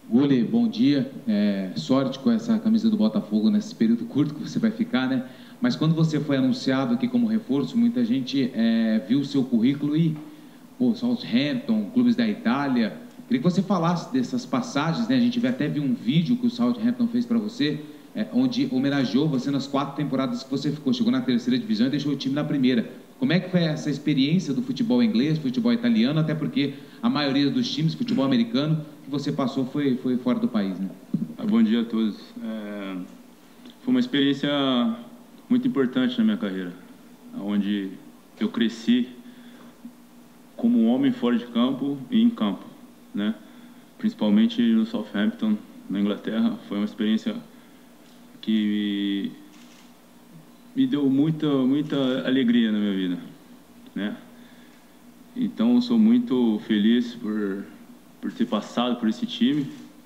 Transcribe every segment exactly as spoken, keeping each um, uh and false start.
Gole, bom dia. É, sorte com essa camisa do Botafogo nesse período curto que você vai ficar, né? Mas quando você foi anunciado aqui como reforço, muita gente é, viu o seu currículo e, pô, Southampton, clubes da Itália. Queria que você falasse dessas passagens, né? A gente até viu um vídeo que o Southampton fez para você, é, onde homenageou você nas quatro temporadas que você ficou. Chegou na terceira divisão e deixou o time na primeira. Como é que foi essa experiência do futebol inglês, futebol italiano, até porque a maioria dos times, futebol americano, que você passou foi, foi fora do país, né? Bom dia a todos. É, foi uma experiência muito importante na minha carreira, onde eu cresci como um homem fora de campo e em campo, né? Principalmente no Southampton, na Inglaterra. Foi uma experiência que me deu muita, muita alegria na minha vida, né? Então, eu sou muito feliz por, por ter passado por esse time.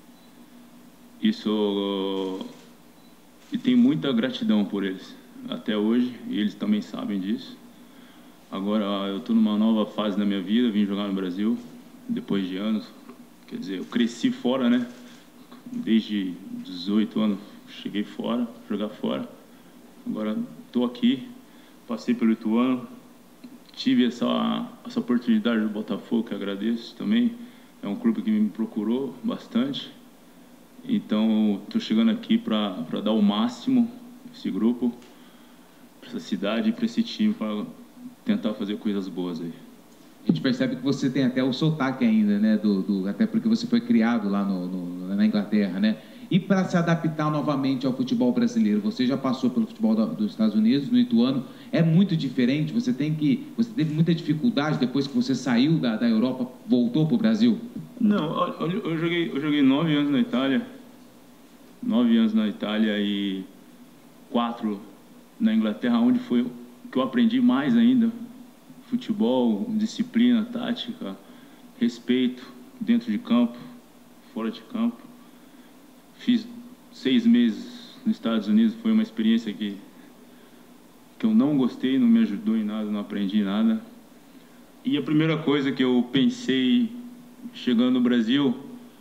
Isso, e tenho muita gratidão por eles, até hoje, e eles também sabem disso. Agora, eu estou numa nova fase da minha vida, vim jogar no Brasil, depois de anos. Quer dizer, eu cresci fora, né? Desde dezoito anos, cheguei fora, jogar fora. Agora estou aqui, passei pelo Ituano, tive essa, essa oportunidade do Botafogo, que agradeço também. É um clube que me procurou bastante. Então, estou chegando aqui para dar o máximo para esse grupo, para essa cidade e para esse time, para tentar fazer coisas boas aí. A gente percebe que você tem até o sotaque ainda, né? Do, do, até porque você foi criado lá no, no, na Inglaterra, né? E para se adaptar novamente ao futebol brasileiro, você já passou pelo futebol da, dos Estados Unidos, no Ituano, é muito diferente? Você tem que, você teve muita dificuldade depois que você saiu da, da Europa, voltou para o Brasil? Não, olha, eu joguei, eu joguei nove anos na Itália, nove anos na Itália e quatro na Inglaterra, onde foi que eu aprendi mais ainda. Futebol, disciplina, tática, respeito dentro de campo, fora de campo. Fiz seis meses nos Estados Unidos, foi uma experiência que, que eu não gostei, não me ajudou em nada, não aprendi nada. E a primeira coisa que eu pensei chegando no Brasil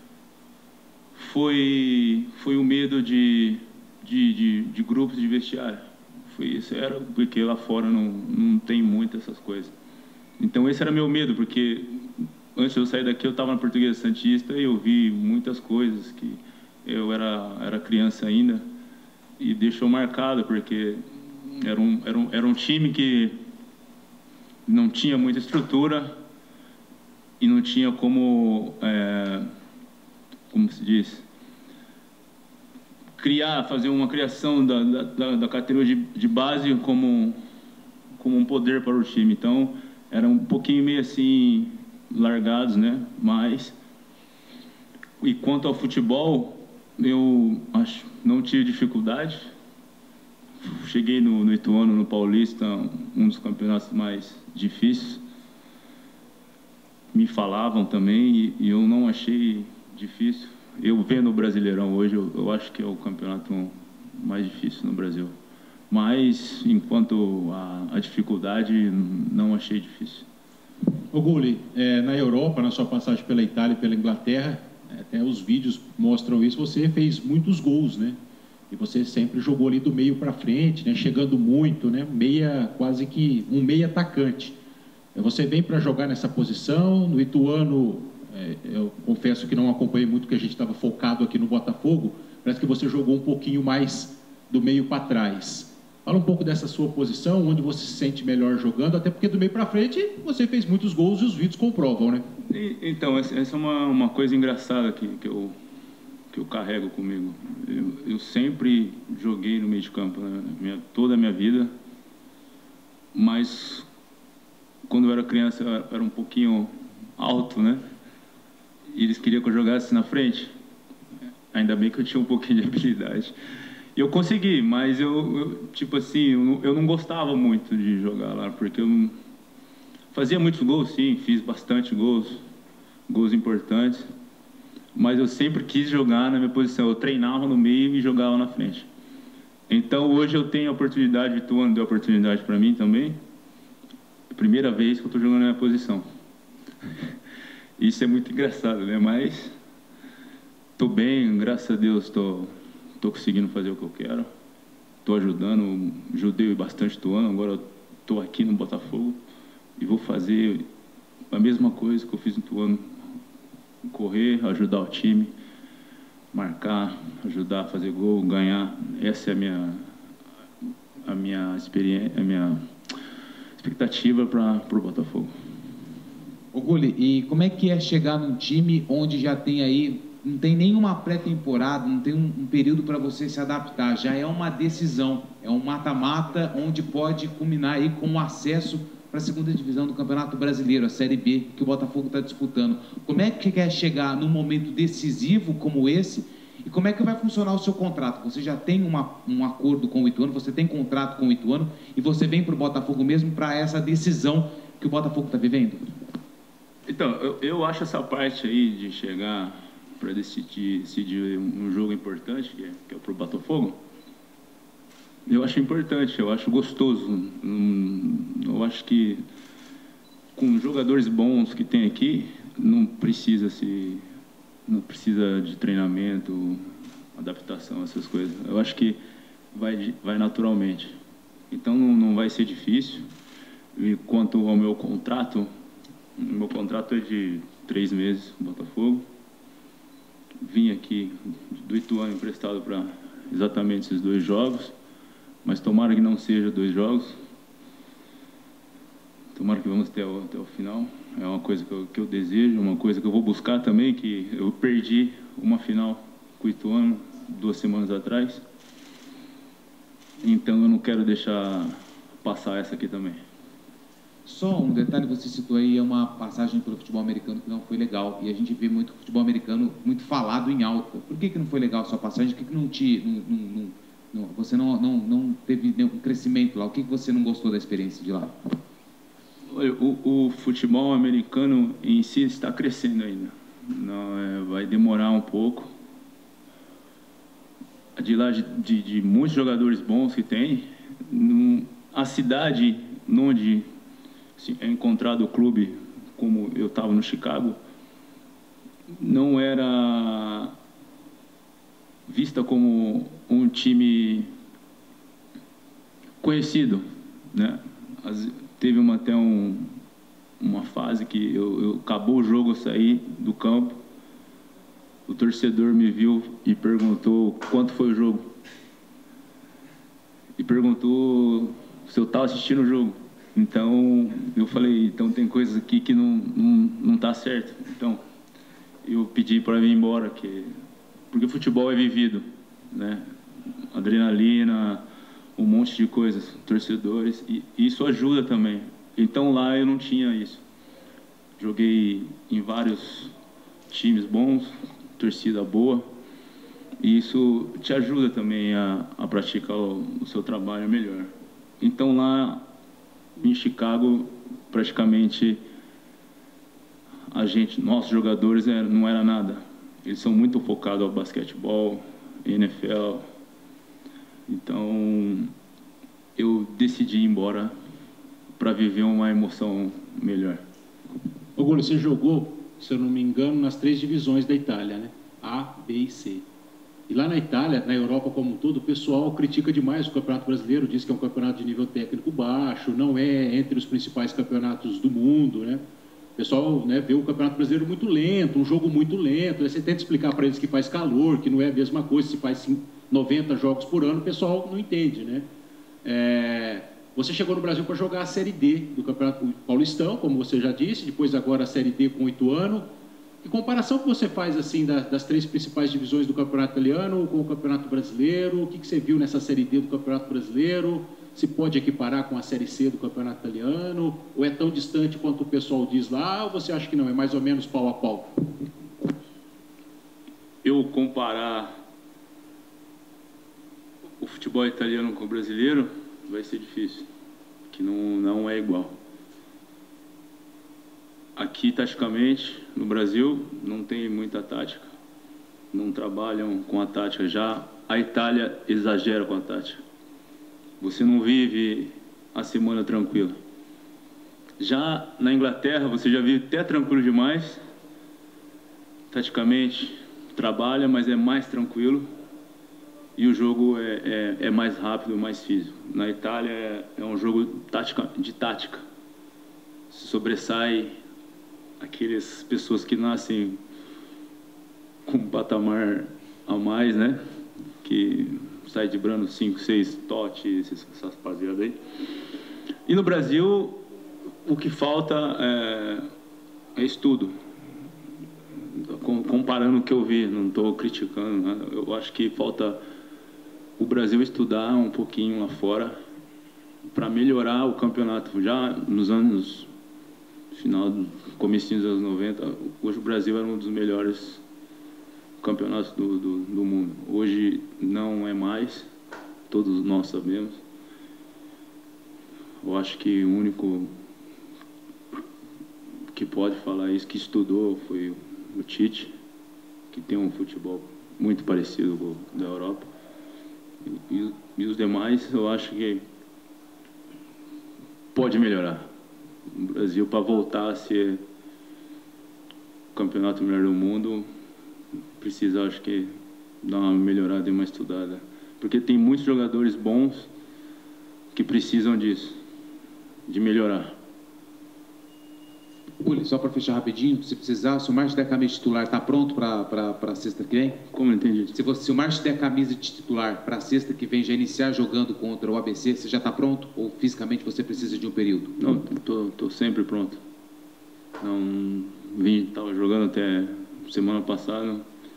foi, foi o medo de, de, de, de grupos de vestiário. Foi isso, era porque lá fora não, não tem muito essas coisas. Então esse era meu medo, porque antes de eu sair daqui eu estava na Portuguesa Santista e eu vi muitas coisas que eu era, era criança ainda e deixou marcado, porque era um, era, um, era um time que não tinha muita estrutura e não tinha como, é, como se diz, criar, fazer uma criação da, da, da categoria de, de base como, como um poder para o time. Então, era um pouquinho meio assim, largados, né? Mas, e quanto ao futebol, eu acho não tive dificuldade. Cheguei no, no Ituano, no Paulista, um dos campeonatos mais difíceis. Me falavam também e, e eu não achei difícil. Eu vendo o Brasileirão hoje, eu, eu acho que é o campeonato mais difícil no Brasil. Mas, enquanto a, a dificuldade, não achei difícil. Ô Guli, é, na Europa, na sua passagem pela Itália e pela Inglaterra, até os vídeos mostram isso, você fez muitos gols, né? E você sempre jogou ali do meio para frente, né? Chegando muito, né? Meia, quase que um meia atacante. Você vem para jogar nessa posição, no Ituano, é, eu confesso que não acompanhei muito, porque a gente estava focado aqui no Botafogo, parece que você jogou um pouquinho mais do meio para trás. Fala um pouco dessa sua posição, onde você se sente melhor jogando, até porque do meio para frente você fez muitos gols e os vídeos comprovam, né? E, então, essa é uma, uma coisa engraçada que, que, eu, que eu carrego comigo. Eu, eu sempre joguei no meio de campo, né? Minha, toda a minha vida, mas quando eu era criança eu era um pouquinho alto, né? E eles queriam que eu jogasse na frente. Ainda bem que eu tinha um pouquinho de habilidade. Eu consegui, mas eu, eu tipo assim, eu, eu não gostava muito de jogar lá, porque eu não... fazia muitos gols, sim, fiz bastante gols, gols importantes, mas eu sempre quis jogar na minha posição. Eu treinava no meio e jogava na frente. Então hoje eu tenho a oportunidade, o Ituano deu a oportunidade para mim também. Primeira vez que eu estou jogando na minha posição. Isso é muito engraçado, né? Mas Estou bem, graças a Deus, estou conseguindo fazer o que eu quero. Estou ajudando, ajudei bastante do ano, agora estou aqui no Botafogo e vou fazer a mesma coisa que eu fiz no ano. Correr, ajudar o time, marcar, ajudar a fazer gol, ganhar. Essa é a minha, a minha experiência, a minha expectativa para o Botafogo. Ô Gulli, e como é que é chegar num time onde já tem aí, não tem nenhuma pré-temporada, não tem um, um período para você se adaptar, já é uma decisão, é um mata-mata onde pode culminar aí com o acesso para a segunda divisão do Campeonato Brasileiro, a Série B, que o Botafogo está disputando. Como é que quer chegar num momento decisivo como esse e como é que vai funcionar o seu contrato? Você já tem uma, um acordo com o Ituano, você tem contrato com o Ituano e você vem para o Botafogo mesmo para essa decisão que o Botafogo está vivendo? Então, eu, eu acho essa parte aí de chegar para decidir, decidir um jogo importante, que é, que é para o Botafogo, eu acho importante, eu acho gostoso. Eu acho que com jogadores bons que tem aqui, não precisa se, não precisa de treinamento, adaptação, essas coisas. Eu acho que vai, vai naturalmente. Então não, não vai ser difícil. E quanto ao meu contrato, meu contrato é de três meses no Botafogo. Vim aqui do Ituano emprestado para exatamente esses dois jogos. Mas tomara que não seja dois jogos. Tomara que vamos até o, até o final. É uma coisa que eu, que eu desejo, uma coisa que eu vou buscar também, que eu perdi uma final com o Ituano duas semanas atrás. Então eu não quero deixar passar essa aqui também. Só um detalhe, você citou aí, é uma passagem pelo futebol americano que não foi legal. E a gente vê muito futebol americano muito falado em alta. Por que que não foi legal a sua passagem? Por que que não te... Não, não, não... Não, você não, não, não teve nenhum crescimento lá. O que você não gostou da experiência de lá? O, o futebol americano em si está crescendo ainda. Não, é, vai demorar um pouco. De lá de, de, de muitos jogadores bons que tem, num, a cidade onde assim, é encontrado o clube, como eu estava no Chicago, não era vista como um time conhecido, né? As, teve uma, até um, uma fase que eu, eu acabou o jogo, eu saí do campo, o torcedor me viu e perguntou quanto foi o jogo. E perguntou se eu estava assistindo o jogo. Então, eu falei, então tem coisas aqui que não não não tá certo. Então, eu pedi para vir embora, que porque o futebol é vivido, né? Adrenalina, um monte de coisas, torcedores, e isso ajuda também. Então lá eu não tinha isso. Joguei em vários times bons, torcida boa, e isso te ajuda também a, a praticar o, o seu trabalho melhor. Então lá em Chicago, praticamente a gente, nossos jogadores não era nada. Eles são muito focados ao basquetebol, N F L. Então, eu decidi ir embora para viver uma emoção melhor. Ô, Gulli, você jogou, se eu não me engano, nas três divisões da Itália, né? A, B e C. E lá na Itália, na Europa como um todo, o pessoal critica demais o Campeonato Brasileiro, diz que é um campeonato de nível técnico baixo, não é entre os principais campeonatos do mundo, né? O pessoal, né, vê o Campeonato Brasileiro muito lento, um jogo muito lento. Aí você tenta explicar para eles que faz calor, que não é a mesma coisa, se faz noventa jogos por ano, o pessoal não entende, né? É, você chegou no Brasil para jogar a Série D do Campeonato Paulistão, como você já disse, depois agora a Série D com o Ituano. Que comparação que você faz assim das, das três principais divisões do Campeonato Italiano com o Campeonato Brasileiro? O que, que você viu nessa Série D do Campeonato Brasileiro? Se pode equiparar com a Série C do Campeonato Italiano? Ou é tão distante quanto o pessoal diz lá? Ou você acha que não? É mais ou menos pau a pau? Eu comparar o futebol italiano com o brasileiro vai ser difícil, que não, não é igual. Aqui, taticamente, no Brasil, não tem muita tática. Não trabalham com a tática. Já a Itália exagera com a tática. Você não vive a semana tranquila. Já na Inglaterra, você já vive até tranquilo demais. Taticamente, trabalha, mas é mais tranquilo. E o jogo é, é, é mais rápido, mais físico. Na Itália é, é um jogo tática, de tática. Se sobressai aquelas pessoas que nascem com um patamar a mais, né? Que sai driblando cinco, seis totes, essas rapaziadas aí. E no Brasil, o que falta é, é estudo. Comparando o que eu vi, não estou criticando, né? Eu acho que falta o Brasil estudar um pouquinho lá fora para melhorar o campeonato. Já nos anos, final do comecinho dos anos noventa, hoje o Brasil era um dos melhores campeonatos do, do, do mundo. Hoje não é mais, todos nós sabemos. Eu acho que o único que pode falar isso, que estudou, foi o Tite, que tem um futebol muito parecido com o da Europa. E, e os demais, eu acho que pode melhorar. O Brasil, para voltar a ser o campeonato melhor do mundo, precisa, acho que, dar uma melhorada e uma estudada. Porque tem muitos jogadores bons que precisam disso, de melhorar. Uli, só para fechar rapidinho, se precisar, se o Márcio der a camisa titular, está pronto para a sexta que vem? Como não entendi? Se, você, se o Márcio der a camisa de titular para a sexta que vem, já iniciar jogando contra o A B C, você já está pronto? Ou fisicamente você precisa de um período? Não, tô, tô sempre pronto. Não vim, estava jogando até semana passada.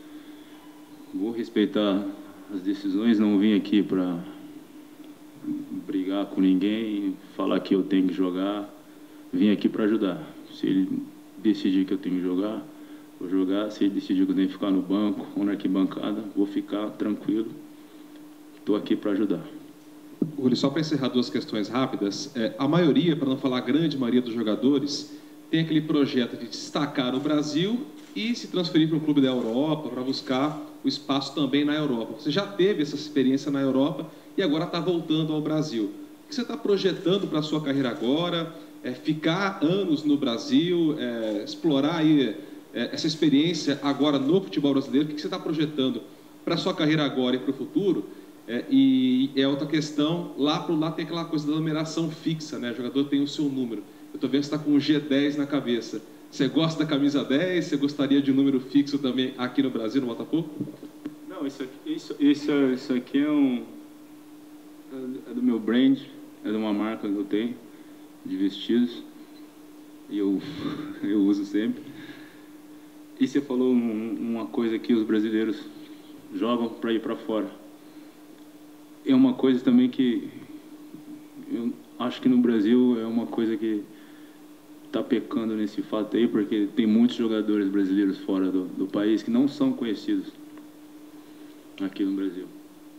Vou respeitar as decisões, não vim aqui para brigar com ninguém, falar que eu tenho que jogar. Vim aqui para ajudar. Se ele decidir que eu tenho que jogar, vou jogar. Se ele decidir que eu tenho que ficar no banco ou na arquibancada, vou ficar tranquilo. Estou aqui para ajudar. Uli, só para encerrar duas questões rápidas. É, a maioria, para não falar a grande maioria dos jogadores, tem aquele projeto de destacar no Brasil e se transferir para um clube da Europa, para buscar o espaço também na Europa. Você já teve essa experiência na Europa e agora está voltando ao Brasil. O que você está projetando para a sua carreira agora? É, ficar anos no Brasil, é, explorar aí, é, essa experiência agora no futebol brasileiro? O que você está projetando para a sua carreira agora e para o futuro? É, e é outra questão, lá para o lado tem aquela coisa da numeração fixa, né? O jogador tem o seu número. Eu estou vendo que você está com o G dez na cabeça. Você gosta da camisa dez? Você gostaria de um número fixo também aqui no Brasil, no Botafogo? Não, isso aqui, isso, isso, isso aqui é, um, é do meu brand, é de uma marca que eu tenho de vestidos, e eu, eu uso sempre. E você falou um, uma coisa que os brasileiros jogam para ir para fora. É uma coisa também que eu acho que no Brasil é uma coisa que está pecando nesse fato aí, porque tem muitos jogadores brasileiros fora do, do país que não são conhecidos aqui no Brasil.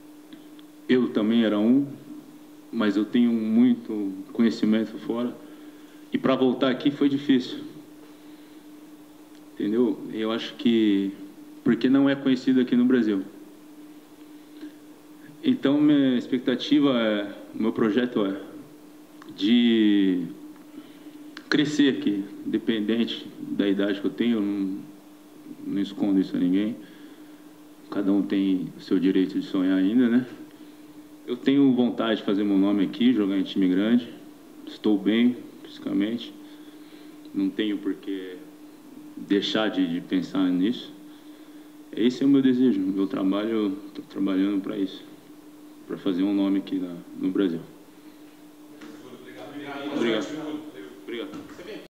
Eu também era um, mas eu tenho muito conhecimento fora, e para voltar aqui foi difícil, entendeu? Eu acho que porque não é conhecido aqui no Brasil. Então minha expectativa é, meu projeto é de crescer aqui, independente da idade que eu tenho. Eu não, não escondo isso a ninguém, cada um tem o seu direito de sonhar ainda, né? Eu tenho vontade de fazer meu nome aqui, jogar em time grande. Estou bem, fisicamente. Não tenho por que deixar de, de pensar nisso. Esse é o meu desejo. Meu trabalho, estou trabalhando para isso. Para fazer um nome aqui na, no Brasil.